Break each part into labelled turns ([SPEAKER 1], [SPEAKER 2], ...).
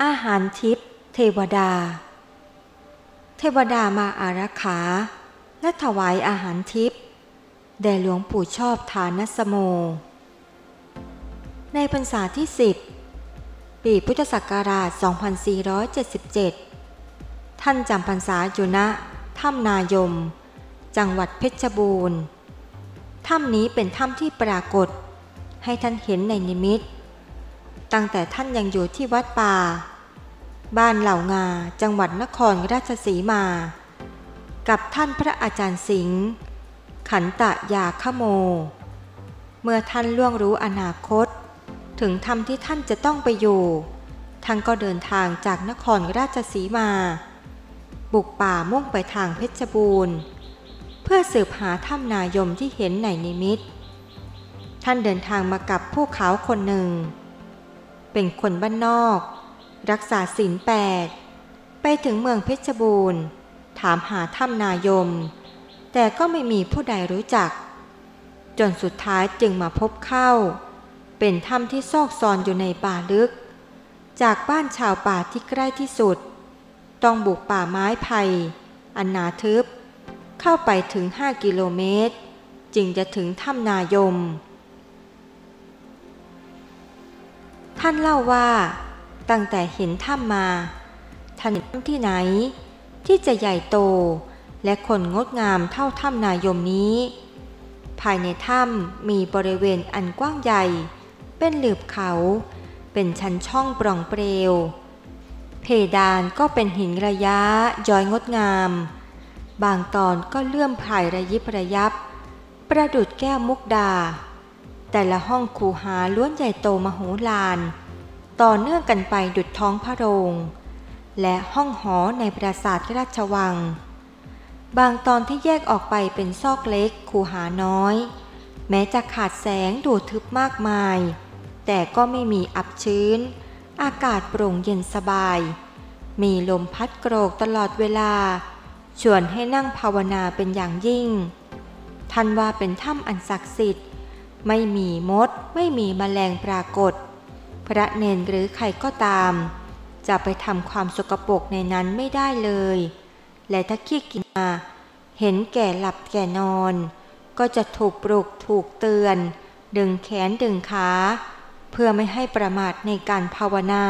[SPEAKER 1] อาหารทิพย์เทวดาเทวดามาอารักขาและถวายอาหารทิพย์แด่หลวงปู่ชอบฐานสโมในพรรษาที่10ปีพุทธศักราช2477ท่านจำพรรษาอยู่ณถ้ำนายมจังหวัดเพชรบูรณ์ถ้ำนี้เป็นถ้ำที่ปรากฏให้ท่านเห็นในนิมิตตั้งแต่ท่านยังอยู่ที่วัดป่าบ้านเหล่างาจังหวัดนครราชสีมากับท่านพระอาจารย์สิงห์ขันตยาคโมเมื่อท่านล่วงรู้อนาคตถึงธรรมที่ท่านจะต้องไปอยู่ท่านก็เดินทางจากนครราชสีมาบุกป่ามุ่งไปทางเพชรบูรณ์เพื่อสืบหาถ้ำนายมที่เห็นในนิมิตท่านเดินทางมากับผู้ขาวคนหนึ่งเป็นคนบ้านนอกรักษาศีล8ไปถึงเมืองเพชรบูรณ์ถามหาถ้ำนายมแต่ก็ไม่มีผู้ใดรู้จักจนสุดท้ายจึงมาพบเข้าเป็นถ้ำที่ซอกซอนอยู่ในป่าลึกจากบ้านชาวป่าที่ใกล้ที่สุดต้องบุกป่าไม้ไผ่อันหนาทึบเข้าไปถึง5 กิโลเมตรจึงจะถึงถ้ำนายมท่านเล่าว่าตั้งแต่เห็นถ้ำมาท่านเห็นถ้ำที่ไหนที่จะใหญ่โตและคนงดงามเท่าถ้ำนายมนี้ภายในถ้ำมีบริเวณอันกว้างใหญ่เป็นหลืบเขาเป็นชั้นช่องปล่องเปลวเพดานก็เป็นหินระยะย้อยงดงามบางตอนก็เลื่อมพายระยิบระยับประดุจแก้วมุกดาแต่ละห้องคูหาล้วนใหญ่โตมโหฬารต่อเนื่องกันไปดุจท้องพระโรงและห้องหอในปราสาทราชวังบางตอนที่แยกออกไปเป็นซอกเล็กคูหาน้อยแม้จะขาดแสงดูทึบมากมายแต่ก็ไม่มีอับชื้นอากาศโปร่งเย็นสบายมีลมพัดโกรกตลอดเวลาชวนให้นั่งภาวนาเป็นอย่างยิ่งท่านว่าเป็นถ้ำอันศักดิ์สิทธิ์ไม่มีมดไม่มีแมลงปรากฏพระเนนหรือใครก็ตามจะไปทำความสกปรกในนั้นไม่ได้เลยและถ้าขี้กินมาเห็นแก่หลับแก่นอนก็จะถูกปลุกถูกเตือนดึงแขนดึงขาเพื่อไม่ให้ประมาทในการภาวนา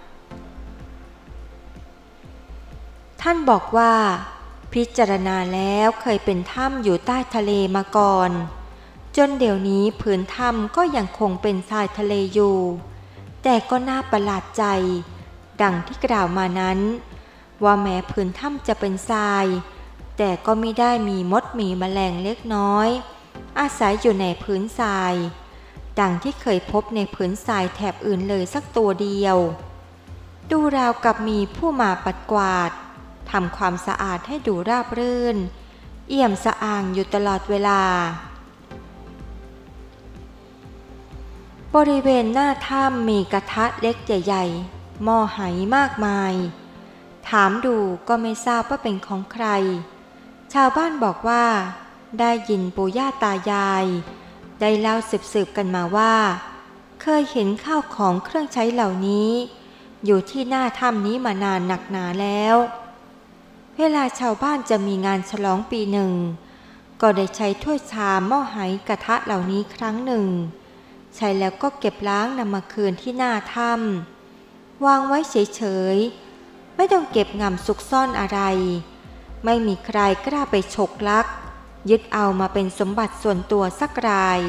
[SPEAKER 1] ท่านบอกว่าพิจารณาแล้วเคยเป็นถ้ำอยู่ใต้ทะเลมาก่อนจนเดี๋ยวนี้ผืนถ้ำก็ยังคงเป็นทรายทะเลอยู่แต่ก็น่าประหลาดใจดังที่กล่าวมานั้นว่าแม้ผืนถ้ำจะเป็นทรายแต่ก็ไม่ได้มีมดมีแมลงเล็กน้อยอาศัยอยู่ในผืนทรายดังที่เคยพบในผืนทรายแถบอื่นเลยสักตัวเดียวดูราวกับมีผู้มาปัดกวาดทำความสะอาดให้ดูราบรื่นเอี่ยมสะอาดอยู่ตลอดเวลาบริเวณหน้าถ้ำมีกระทะเล็กใหญ่ๆหม้อไหมากมายถามดูก็ไม่ทราบว่าเป็นของใครชาวบ้านบอกว่าได้ยินปู่ย่าตายายได้เล่าสืบกันมาว่าเคยเห็นข้าวของเครื่องใช้เหล่านี้อยู่ที่หน้าถ้ำนี้มานานหนักหนาแล้วเวลาชาวบ้านจะมีงานฉลองปีหนึ่งก็ได้ใช้ถ้วยชามหม้อไหกระทะเหล่านี้ครั้งหนึ่งใช้แล้วก็เก็บล้างนำมาคืนที่หน้าถ้ำวางไว้เฉยๆไม่ต้องเก็บงำซุกซ่อนอะไรไม่มีใครกล้าไปฉกลักยึดเอามาเป็นสมบัติส่วนตัวสักราย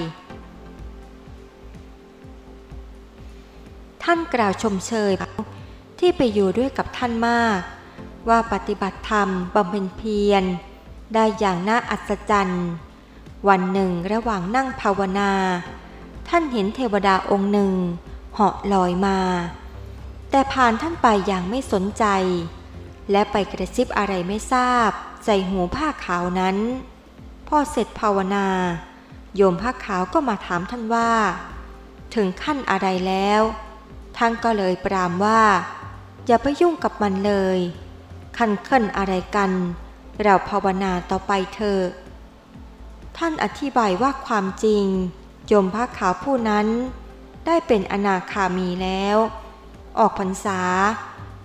[SPEAKER 1] ท่านกล่าวชมเชยที่ไปอยู่ด้วยกับท่านมากว่าปฏิบัติธรรมบำเพ็ญเพียรได้อย่างน่าอัศจรรย์วันหนึ่งระหว่างนั่งภาวนาท่านเห็นเทวดาองค์หนึ่งเหาะลอยมาแต่ผ่านท่านไปอย่างไม่สนใจและไปกระซิบอะไรไม่ทราบใส่หูผ้าขาวนั้นพอเสร็จภาวนาโยมผ้าขาวก็มาถามท่านว่าถึงขั้นอะไรแล้วท่านก็เลยปรามว่าอย่าไปยุ่งกับมันเลยขั้นขึ้นอะไรกันเราภาวนาต่อไปเถอะท่านอธิบายว่าความจริงโยมผ้าขาวผู้นั้นได้เป็นอนาคามีแล้วออกพรรษา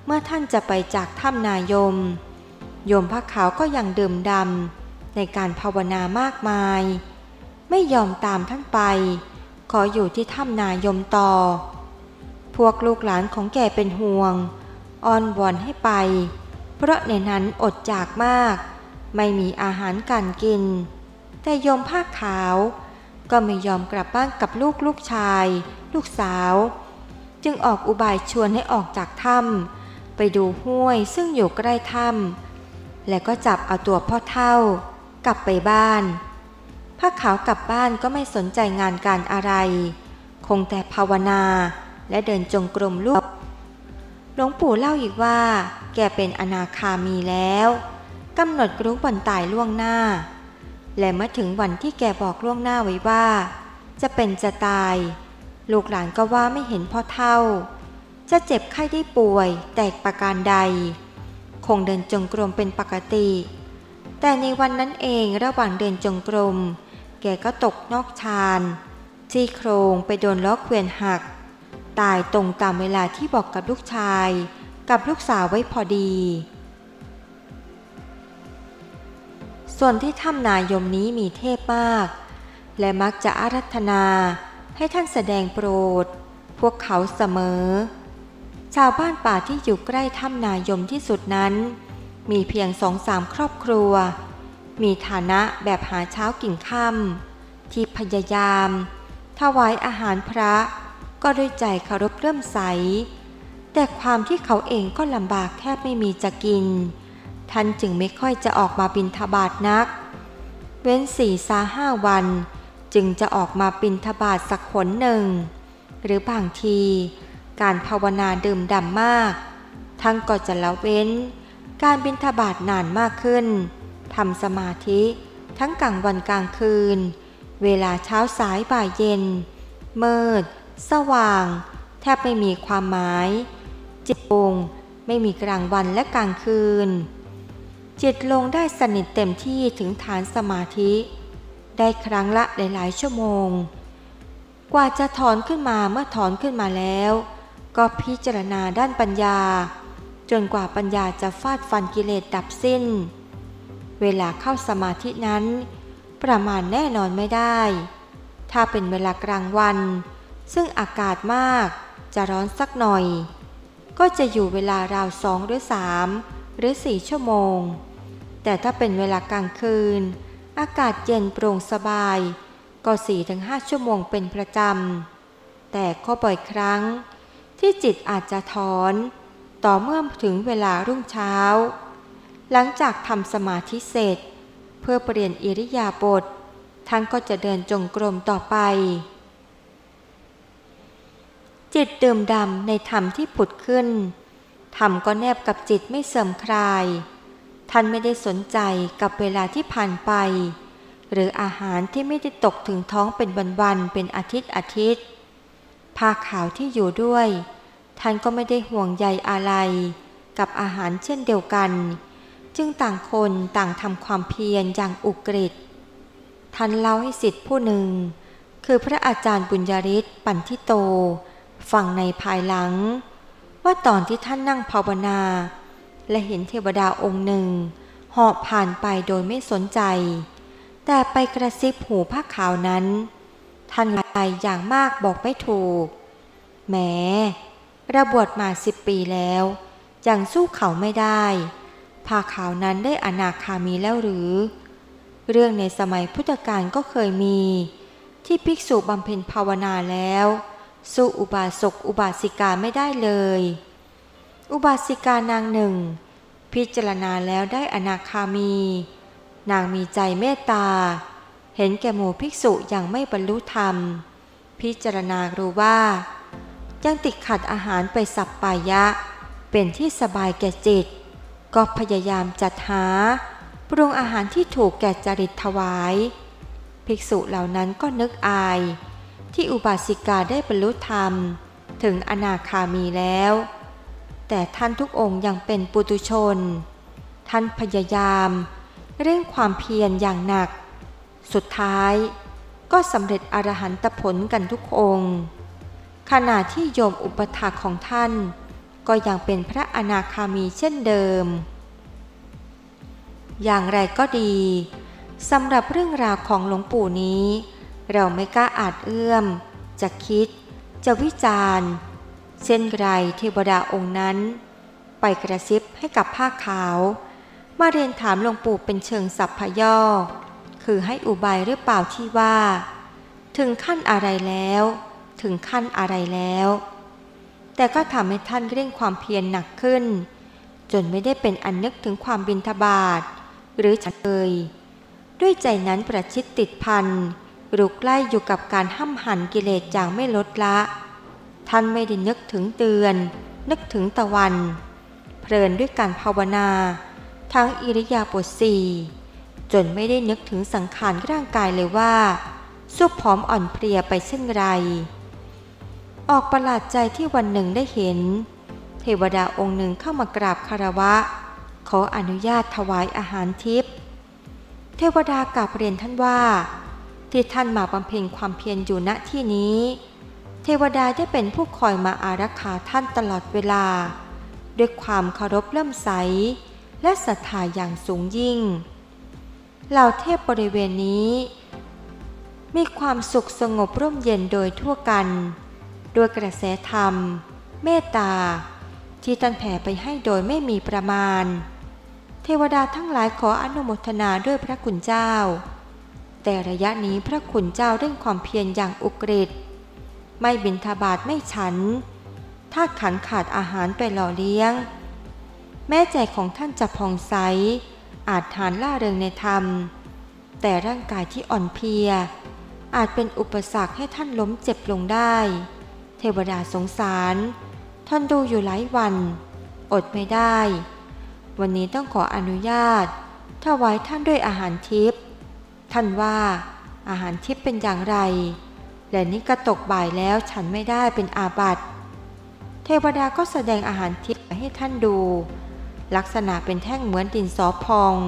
[SPEAKER 1] เมื่อท่านจะไปจากถ้ำนายมโยมผ้าขาวก็ยังดื่มด่ำในการภาวนามากมายไม่ยอมตามท่านไปขออยู่ที่ถ้ำนายมต่อพวกลูกหลานของแกเป็นห่วงอ้อนวอนให้ไปเพราะในนั้นอดจากมากไม่มีอาหารการกินแต่โยมผ้าขาวก็ไม่ยอมกลับบ้านกับลูกชายลูกสาวจึงออกอุบายชวนให้ออกจากถ้ำไปดูห้วยซึ่งอยู่ใกล้ถ้ำและก็จับเอาตัวพ่อเฒ่ากลับไปบ้านผ้าขาวกลับบ้านก็ไม่สนใจงานการอะไรคงแต่ภาวนาและเดินจงกรมลูกหลวงปู่เล่าอีกว่าแกเป็นอนาคามีแล้วกำหนดรู้วันตายล่วงหน้าและเมื่อถึงวันที่แกบอกล่วงหน้าไว้ว่าจะเป็นจะตายลูกหลานก็ว่าไม่เห็นพ่อเฒ่าจะเจ็บไข้ได้ป่วยแตกประการใดคงเดินจงกรมเป็นปกติแต่ในวันนั้นเองระหว่างเดินจงกรมแกก็ตกนอกชานซี่โครงไปโดนล้อเกวียนหักตายตรงตามเวลาที่บอกกับลูกชายกับลูกสาวไว้พอดีส่วนที่ถ้ำนายมนี้มีเทพมากและมักจะอาราธนาให้ท่านแสดงโปรดพวกเขาเสมอชาวบ้านป่าที่อยู่ใกล้ถ้ำนายมที่สุดนั้นมีเพียง2-3 ครอบครัวมีฐานะแบบหาเช้ากินค่ำที่พยายามถวายอาหารพระก็ด้วยใจเคารพเริ่มใสแต่ความที่เขาเองก็ลำบากแทบไม่มีจะกินท่านจึงไม่ค่อยจะออกมาบิณฑบาตนักเว้น4-5 วันจึงจะออกมาบิณฑบาตสักหนหนึ่งหรือบางทีการภาวนาดื่มด่ำมากท่านก็จะละเว้นการบิณฑบาตนานมากขึ้นทำสมาธิทั้งกลางวันกลางคืนเวลาเช้าสายบ่ายเย็นมืดสว่างแทบไม่มีความหมายจิตลงไม่มีกลางวันและกลางคืนจิตลงได้สนิทเต็มที่ถึงฐานสมาธิได้ครั้งละหลายๆชั่วโมงกว่าจะถอนขึ้นมาเมื่อถอนขึ้นมาแล้วก็พิจารณาด้านปัญญาจนกว่าปัญญาจะฟาดฟันกิเลสดับสิ้นเวลาเข้าสมาธินั้นประมาณแน่นอนไม่ได้ถ้าเป็นเวลากลางวันซึ่งอากาศมากจะร้อนสักหน่อยก็จะอยู่เวลาราว2 หรือ 3 หรือ 4 ชั่วโมงแต่ถ้าเป็นเวลากลางคืนอากาศเย็นโปร่งสบายก็ 4-5 ชั่วโมงเป็นประจำแต่ก็บ่อยครั้งที่จิตอาจจะถอนต่อเมื่อถึงเวลารุ่งเช้าหลังจากทำสมาธิเสร็จเพื่อเปลี่ยนอิริยาบถท่านก็จะเดินจงกรมต่อไปจิตดื่มด่ำในธรรมที่ผุดขึ้นธรรมก็แนบกับจิตไม่เสื่อมคลายท่านไม่ได้สนใจกับเวลาที่ผ่านไปหรืออาหารที่ไม่ได้ตกถึงท้องเป็นวันๆเป็นอาทิตย์ผ้าขาวที่อยู่ด้วยท่านก็ไม่ได้ห่วงใยอะไรกับอาหารเช่นเดียวกันจึงต่างคนต่างทำความเพียรอย่างอุกฤษท่านเล่าให้ศิษย์ผู้หนึ่งคือพระอาจารย์บุญยฤทธิ์ปันทิโตฟังในภายหลังว่าตอนที่ท่านนั่งภาวนาและเห็นเทวดาองค์หนึ่งเหาะผ่านไปโดยไม่สนใจแต่ไปกระซิบหูผ้าขาวนั้นท่านไปอย่างมากบอกไม่ถูกแหมเราบวชมา10 ปีแล้วยังสู้เขาไม่ได้ผ้าขาวนั้นได้อนาคามีแล้วหรือเรื่องในสมัยพุทธกาลก็เคยมีที่ภิกษุบำเพ็ญภาวนาแล้วสู้อุบาสกอุบาสิกาไม่ได้เลยอุบาสิกานางหนึ่งพิจารณาแล้วได้อนาคามีนางมีใจเมตตาเห็นแก่หมู่ภิกษุยังไม่บรรลุธรรมพิจารณารู้ว่ายังติดขัดอาหารไปสัปปายะเป็นที่สบายแก่จิตก็พยายามจัดหาปรุงอาหารที่ถูกแก่จริตถวายภิกษุเหล่านั้นก็นึกอายที่อุบาสิกาได้บรรลุธรรมถึงอนาคามีแล้วแต่ท่านทุกองค์ยังเป็นปุถุชนท่านพยายามเร่งความเพียรอย่างหนักสุดท้ายก็สำเร็จอรหันตผลกันทุกองค์ขณะที่โยมอุปถากของท่านก็ยังเป็นพระอนาคามีเช่นเดิมอย่างไรก็ดีสำหรับเรื่องราวของหลวงปู่นี้เราไม่กล้าอาจเอื้อมจะคิดจะวิจารณ์เช่นไรเทวดาองค์นั้นไปกระซิบให้กับผ้าขาวมาเรียนถามหลวงปู่เป็นเชิงสัพพย่อคือให้อุบายหรือเปล่าที่ว่าถึงขั้นอะไรแล้วถึงขั้นอะไรแล้วแต่ก็ทำให้ท่านเร่งความเพียรหนักขึ้นจนไม่ได้เป็นอันนึกถึงความบิณฑบาตหรือฉันเลยด้วยใจนั้นประชิดติดพันรุกไล่อยู่กับการห้ำหั่นกิเลสอย่างไม่ลดละท่านไม่ได้นึกถึงเดือนนึกถึงตะวันเพลินด้วยการภาวนาทั้งอิริยาบถสี่จนไม่ได้นึกถึงสังขารร่างกายเลยว่าสุบผอมอ่อนเพลียไปเช่นไรออกประหลาดใจที่วันหนึ่งได้เห็นเทวดาองค์หนึ่งเข้ามากราบคารวะขออนุญาตถวายอาหารทิพย์เทวดากราบเรียนท่านว่าที่ท่านมาบำเพ็ญความเพียรอยู่ณที่นี้เทวดาได้เป็นผู้คอยมาอารักขาท่านตลอดเวลาด้วยความเคารพเลื่อมใสและศรัทธาอย่างสูงยิ่งเหล่าเทพบริเวณนี้มีความสุขสงบร่มเย็นโดยทั่วกันด้วยกระแสธรรมเมตตาที่ท่านแผ่ไปให้โดยไม่มีประมาณเทวดาทั้งหลายขออนุโมทนาด้วยพระคุณเจ้าแต่ระยะนี้พระคุณเจ้าเร่งความเพียรอย่างอุกฤษไม่บิณฑบาตไม่ฉันถ้าขันขาดอาหารไปหล่อเลี้ยงแม้ใจของท่านจะผ่องใสอาจทานล่าเริงในธรรมแต่ร่างกายที่อ่อนเพลียอาจเป็นอุปสรรคให้ท่านล้มเจ็บลงได้เทวดาสงสารท่านดูอยู่หลายวันอดไม่ได้วันนี้ต้องขออนุญาตถวายท่านด้วยอาหารทิพย์ท่านว่าอาหารทิพย์เป็นอย่างไรและนี่ก็ตกบ่ายแล้วฉันไม่ได้เป็นอาบัติเทวดาก็แสดงอาหารทิพย์ให้ท่านดูลักษณะเป็นแท่งเหมือนดินสอพอง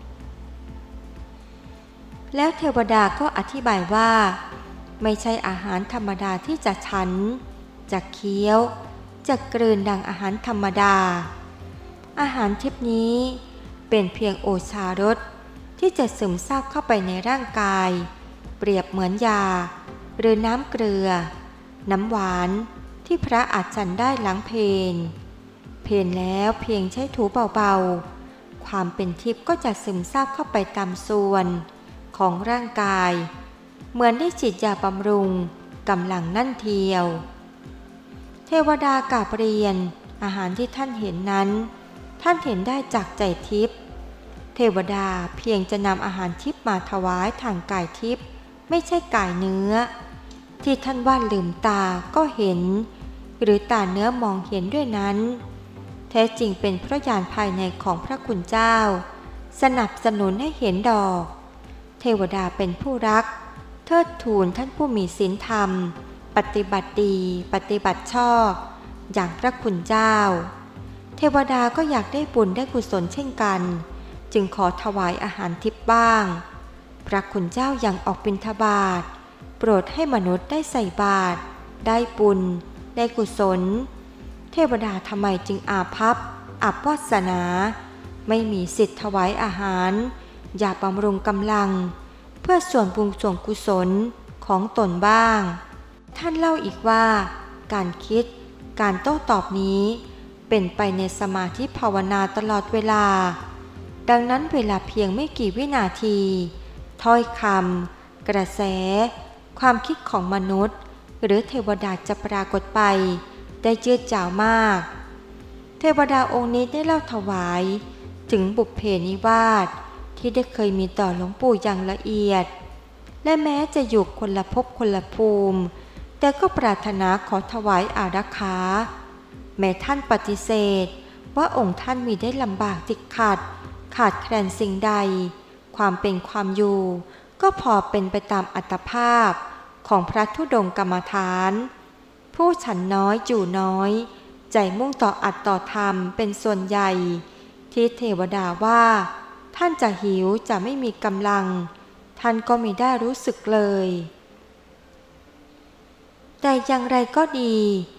[SPEAKER 1] แล้วเทวดาก็อธิบายว่าไม่ใช่อาหารธรรมดาที่จะฉันจะเคี้ยวจะกลืนดังอาหารธรรมดาอาหารทิพย์นี้เป็นเพียงโอชารสที่จะซึมซาบเข้าไปในร่างกายเปรียบเหมือนยาหรือน้ำเกลือน้ำหวานที่พระอาจฉันได้หลังเพลแล้วเพียงใช้ถูเบาๆความเป็นทิพย์ก็จะซึมซาบเข้าไปตามส่วนของร่างกายเหมือนได้ฉีดยาบำรุงกำลังนั่นเทียวเทวดากราบเรียนอาหารที่ท่านเห็นนั้นท่านเห็นได้จากใจทิพย์เทวดาเพียงจะนำอาหารทิพย์มาถวายทางกายทิพย์ไม่ใช่กายเนื้อที่ท่านว่าลืมตาก็เห็นหรือตาเนื้อมองเห็นด้วยนั้นแท้จริงเป็นเพราะญาณภายในของพระคุณเจ้าสนับสนุนให้เห็นดอกเทวดาเป็นผู้รักเทิดทูนท่านผู้มีศีลธรรมปฏิบัติดีปฏิบัติชอบอย่างพระคุณเจ้าเทวดาก็อยากได้บุญได้กุศลเช่นกันจึงขอถวายอาหารทิพย์บ้างพระคุณเจ้ายังออกบิณฑบาตโปรดให้มนุษย์ได้ใส่บาตรได้บุญได้กุศลเทวดาทำไมจึงอาภัพอับวาสนาไม่มีสิทธิ์ถวายอาหารอย่าบำรุงกำลังเพื่อส่วนบุญส่วนกุศลของตนบ้างท่านเล่าอีกว่าการคิดการโต้ตอบนี้เป็นไปในสมาธิภาวนาตลอดเวลาดังนั้นเวลาเพียงไม่กี่วินาทีถ้อยคำกระแสความคิดของมนุษย์หรือเทวดาจะปรากฏไปได้ยืดยาวมากเทวดาองค์นี้ได้เล่าถวายถึงบุพเพนิวาสที่ได้เคยมีต่อหลวงปู่อย่างละเอียดและแม้จะอยู่คนละภพคนละภูมิแต่ก็ปรารถนาขอถวายอารักขาแม้ท่านปฏิเสธว่าองค์ท่านมีได้ลำบากติดขัดขาดแคลนสิ่งใดความเป็นความอยู่ก็พอเป็นไปตามอัตภาพของพระธุดงค์กรรมฐานผู้ฉันน้อยอยู่น้อยใจมุ่งต่ออัตต่อธรรมเป็นส่วนใหญ่ที่เทวดาว่าท่านจะหิวจะไม่มีกำลังท่านก็มิได้รู้สึกเลยแต่อย่างไรก็ดี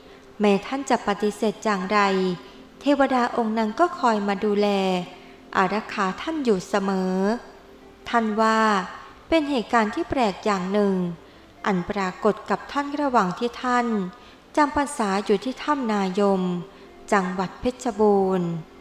[SPEAKER 1] แม้ท่านจะปฏิเสธอย่างไรเทวดาองค์นั้นก็คอยมาดูแลอารักขาท่านอยู่เสมอท่านว่าเป็นเหตุการณ์ที่แปลกอย่างหนึ่งอันปรากฏกับท่านระหว่างที่ท่านจำพรรษาอยู่ที่ถ้ำนายมจังหวัดเพชรบูรณ์